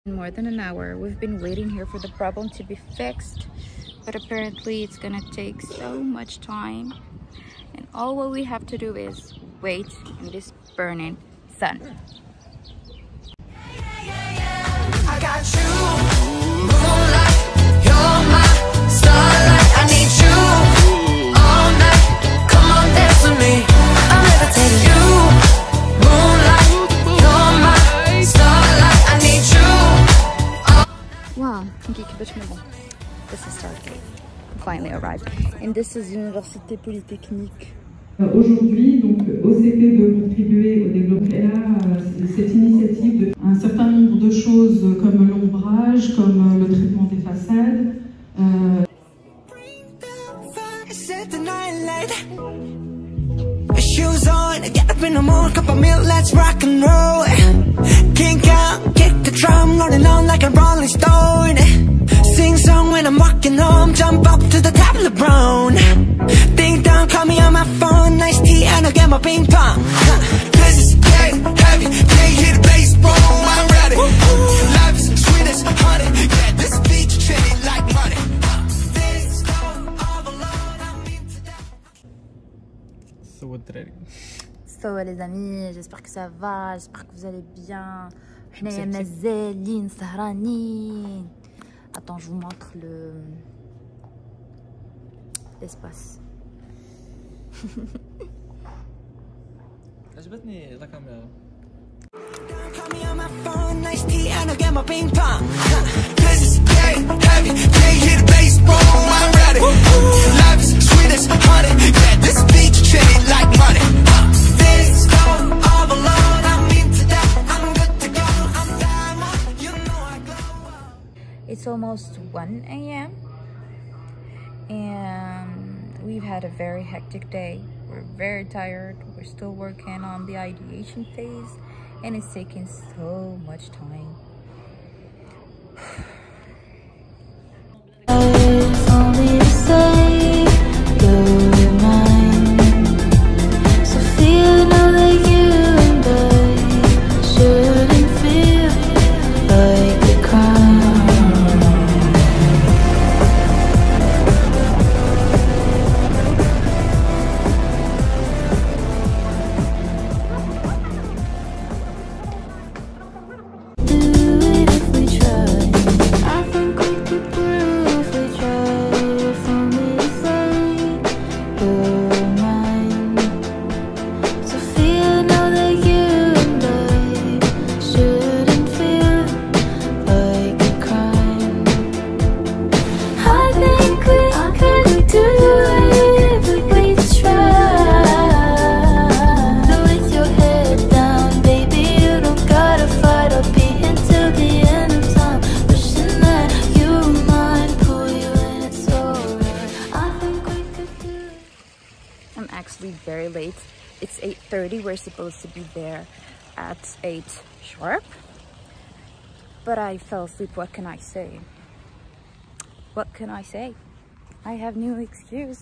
More than an hour. We've been waiting here for the problem to be fixed, but apparently it's gonna take so much time, and all what we have to do is wait in this burning sun. I got you, moonlight, you're my starlight. I need you all night. Come on, dance with me. I'm levitating. You, moonlight, you're my starlight. I need you. Wow, this is Stargate. Finally arrived, and this is Université Polytechnique. Aujourd'hui, donc, OCP veut contribuer au développement. Et là, cette initiative de un certain nombre de choses comme l'ombrage, comme le traitement des façades. Shoes on, get up in the morning, cup of milk, let's rock and roll. Kink out, kick the drum, rolling on like a rolling stone. Sing song when I'm walking home, jump up to the top of the brown. Ding dong, call me on my phone, nice tea and I'll get my ping pong. This is getting heavy, can't hear the bass, boom, I'm ready. Life is sweet as honey, yeah, this beach chilling like money. This love all alone, I'm into that. So les amis, j'espère que ça va, j'espère que vous allez bien. حنايا مازالين سهرانين. Attends, je vous montre l'espace. عجبتني لا كاميرا. Call me on my phone, nice tea and I'll get my ping pong. This is getting heavy, can't hear the bass, boom, I'm ready. Life is sweet as honey, yeah, this beach chilling like money. This love all alone, I'm into that, I'm good to go, I'm diamond, you know I glow up. It's almost 1 a.m. and we've had a very hectic day. We're very tired. We're still working on the ideation phase, and it's taking so much time. Very late. It's 8:30. We're supposed to be there at 8 sharp, but I fell asleep. What can I say? What can I say? I have no excuse.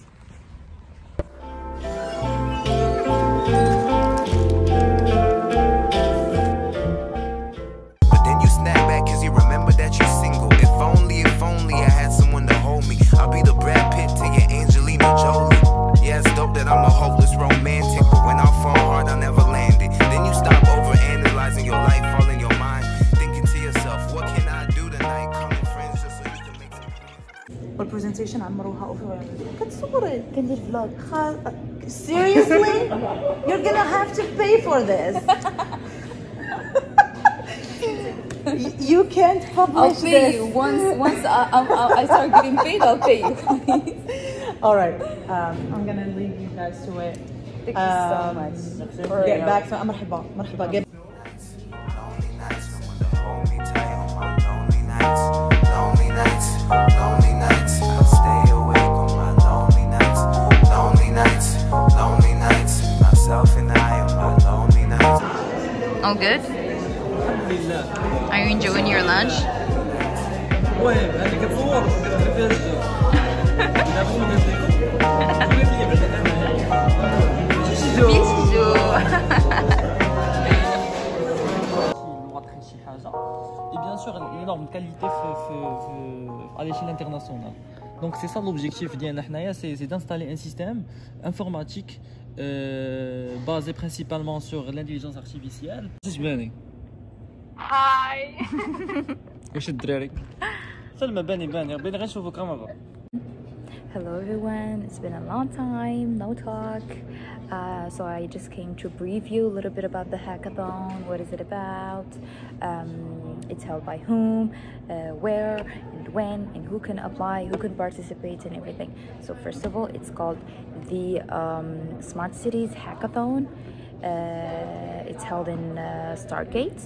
But then you snap back cause you remember that you're single. If only I had someone to hold me. I'll be the Brad Pitt to your Angelina Jolie. Yeah, it's dope that I'm a hopeless romantic, but when I fall hard, I never land it. Then you stop over analyzing your life, all in your mind, thinking to yourself, what can I do tonight? Calling friends just so you can make some plans. والبرزنتيشن عمروها اوفر كتصوري كندير فلوج. Seriously? You're gonna have to pay for this. You can't publish I'll pay this. you once I start getting paid. I'll pay you. All right, I'm gonna leave you guys to it. Thank you so much. Get back to مرحبا مرحبا. Get Lonely nights, someone to hold me tight on my lonely nights. Lonely nights, lonely nights. I stay awake on my lonely nights. Lonely nights, lonely nights. Myself and I on my lonely nights. All good? Are you enjoying your lunch? نوضح شي حاجه bien sûr les normes de qualité à l'échelle internationale. Donc c'est ça l'objectif c'est d'installer un système informatique basé principalement sur l'intelligence artificielle. Hi. واش الدراري سلمى باني غير نشوفوك مرة. Hello everyone, it's been a long time, no talk. So I just came to brief you a little bit about the hackathon. What is it about? It's held by whom, where, and when, and who can apply, who can participate, and everything. So first of all, it's called the Smart Cities Hackathon. It's held in Stargate.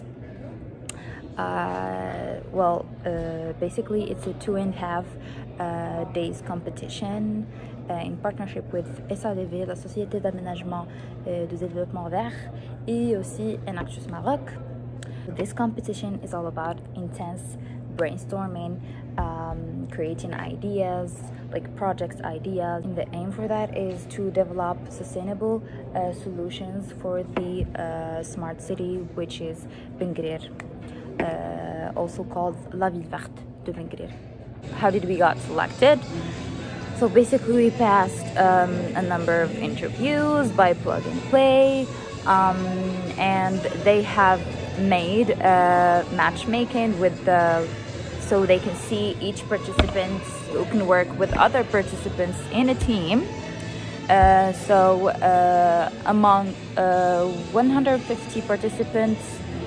Basically it's a 2.5 days competition in partnership with SADV, la Société d'aménagement de développement vert, et aussi Enactus Maroc. This competition is all about intense brainstorming, creating ideas, like project ideas. And the aim for that is to develop sustainable solutions for the smart city, which is Guérir, also called La Ville Verte de Guérir. How did we got selected? So basically we passed a number of interviews by plug and play, and they have made matchmaking with so they can see each participant who can work with other participants in a team. So among 150 participants,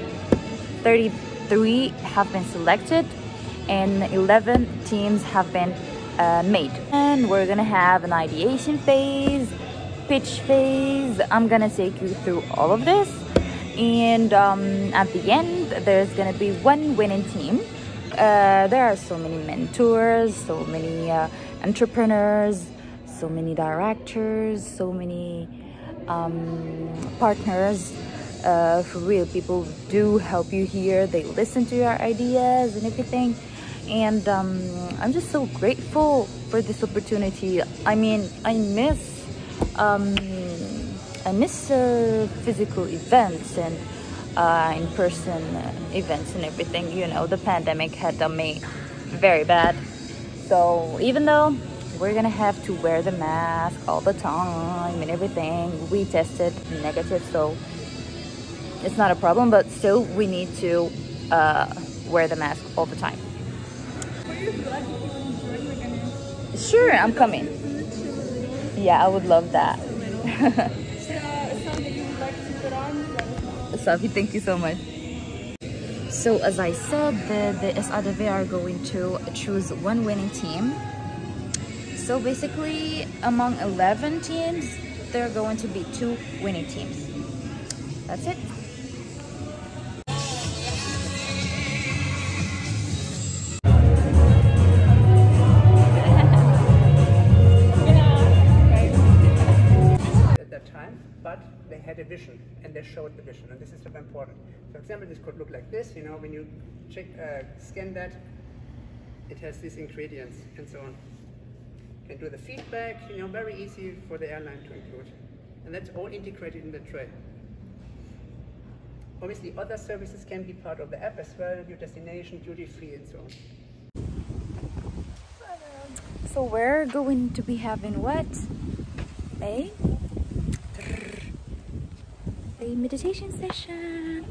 33 have been selected and 11 teams have been made. And we're gonna have an ideation phase, pitch phase. I'm gonna take you through all of this, and at the end there's gonna be one winning team. There are so many mentors, so many entrepreneurs, so many directors, so many partners. For real, people do help you here. They listen to your ideas and everything, and I'm just so grateful for this opportunity. I mean, I miss physical events and in-person events and everything. You know, the pandemic had done me very bad. So even though we're gonna have to wear the mask all the time and everything, we tested negative, so it's not a problem, but still we need to wear the mask all the time. Sure, I'm coming. Yeah, I would love that. Safi, thank you so much. So as I said, the SADV are going to choose one winning team. So basically among 11 teams, there are going to be 2 winning teams. That's it. But they had a vision and they showed the vision, and this is very important. For example, this could look like this, you know, when you scan that, it has these ingredients and so on. You can do the feedback, you know, very easy for the airline to include. And that's all integrated in the tray. Obviously, other services can be part of the app as well, your destination, duty free, and so on. So we're going to be having what? A meditation session.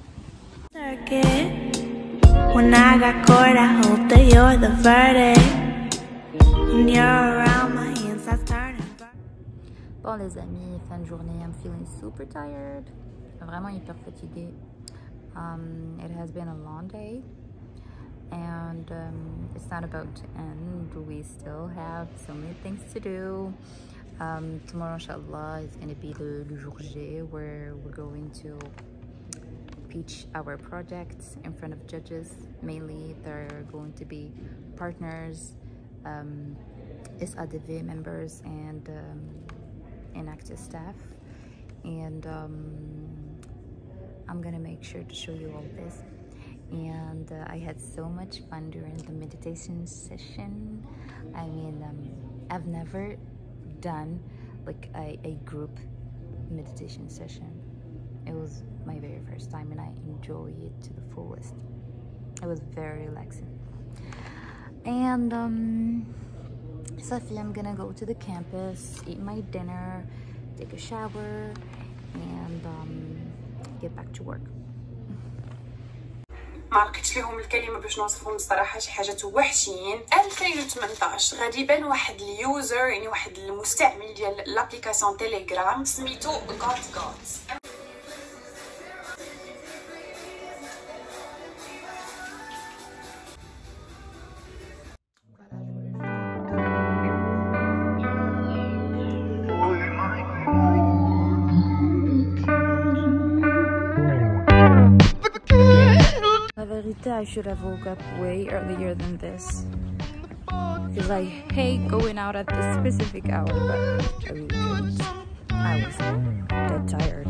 When I got caught, I hope that you're the verdict. When you're around, my hands are turning. Bon les amis, fin de journée, I'm feeling super tired. Vraiment hyper fatiguée. It has been a long day, and it's not about to end. We still have so many things to do. Tomorrow, inshallah, is going to be the jour J, where we're going to pitch our projects in front of judges. Mainly, they're going to be partners, SADV members, and inactive staff. And I'm going to make sure to show you all this. And I had so much fun during the meditation session. I mean, I've never done like a group meditation session. It was my very first time, and I enjoy it to the fullest. It was very relaxing. And Safi, I'm gonna go to the campus, eat my dinner, take a shower, and get back to work. ما لقيتش لهم الكلمه باش نوصفهم الصراحه، شي حاجات وحشين. 2018 غادي يبان واحد اليوزر، يعني واحد المستعمل ديال لابليكاسيون تيليجرام سميتو غوت. I should have woke up way earlier than this, because I hate going out at this specific hour, but I really couldn't. I was dead tired.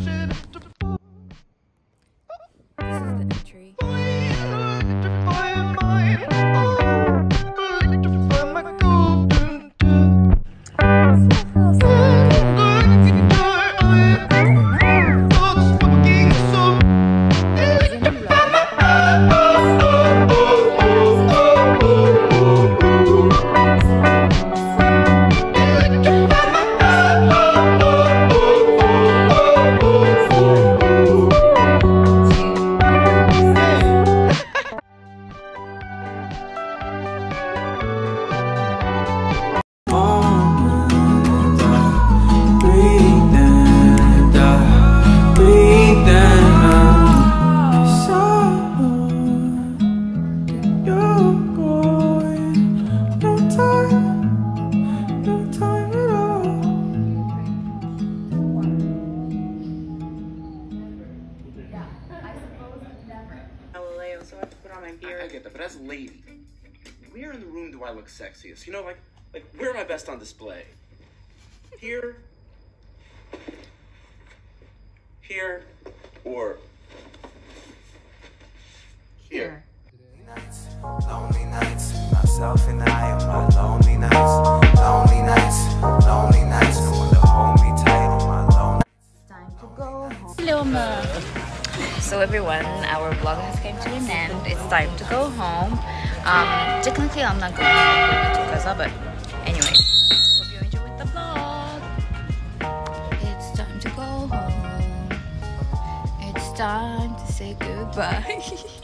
This is the entry. I get that, but as a lady, where in the room do I look sexiest? You know, like where am I best on display? Here, or here. Lonely nights, myself and I on my lonely nights. Lonely nights, no one to hold me tight on my lonely. It's time to go home. So everyone, our vlog has come to an end. It's time to go home. Technically I'm not going to Gaza, but anyway, hope you enjoyed the vlog. It's time to go home. It's time to say goodbye.